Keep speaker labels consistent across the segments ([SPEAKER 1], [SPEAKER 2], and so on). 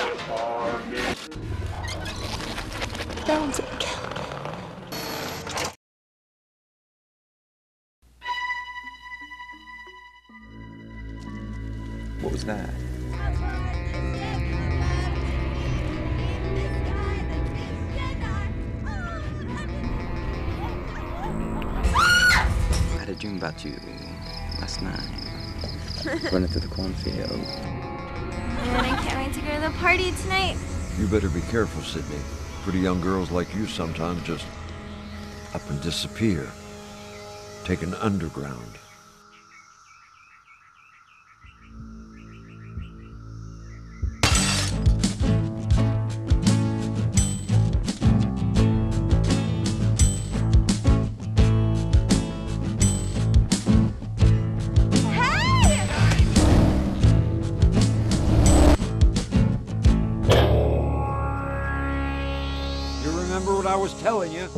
[SPEAKER 1] Sounds it.
[SPEAKER 2] What was that? I had a dream about you last night. Running through the cornfield.
[SPEAKER 3] Man, I can't wait to go to the party tonight.
[SPEAKER 4] You better be careful, Sydney. Pretty young girls like you sometimes just up and disappear. Taken underground. Remember what I was telling you?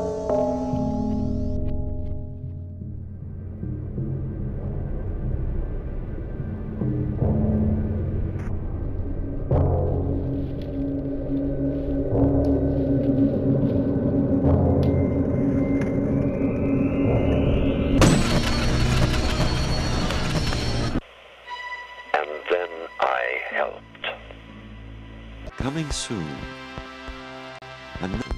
[SPEAKER 5] And then I helped.
[SPEAKER 4] Coming soon.